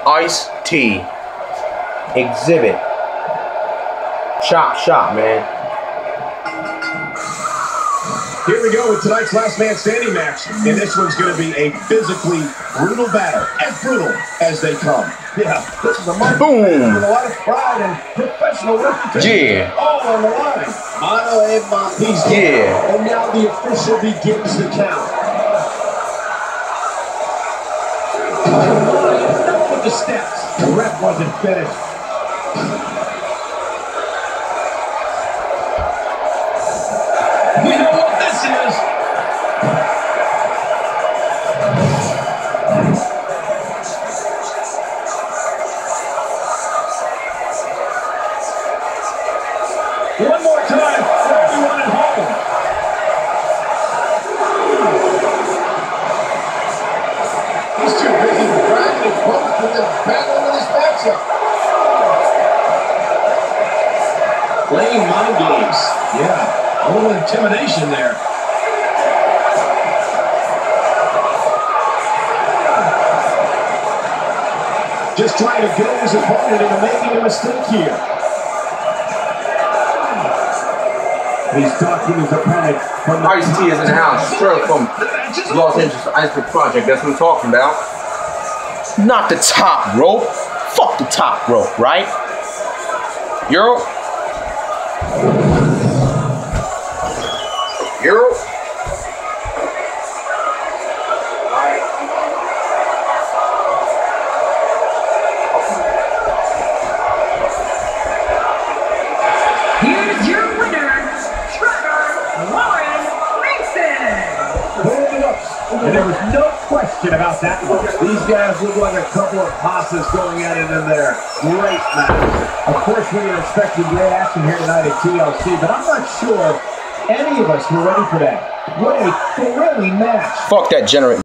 Ice-T. Exhibit. Chop shop, man. Here we go with tonight's last man standing match. And this one's going to be a physically brutal battle. As brutal as they come. Yeah, this is a match with a lot of pride and professional reputation. Yeah. All on the line. Mano a mano. He's yeah. And now the official begins the count. Enough with the steps. The ref wasn't finished. You know what this is? One more time for everyone at home. He's too busy grinding his post with the battle with his matchup. Playing mind games. Yeah. A little intimidation there. Just trying to get his opponent into making a mistake here. He's talking his opponent from the Ice-T is in the house, straight from Los Angeles Iceberg Project. That's what I'm talking about. Not the top rope. Fuck the top rope, right? Euro. Here's your winner, Trevor Warren Mason. And there was no question about that one. These guys look like a couple of passes going at it in there. Great match. Of course, we are expecting great action here tonight at TLC, but I'm not sure any of us were ready for that. What a thrilling match. Fuck that generate.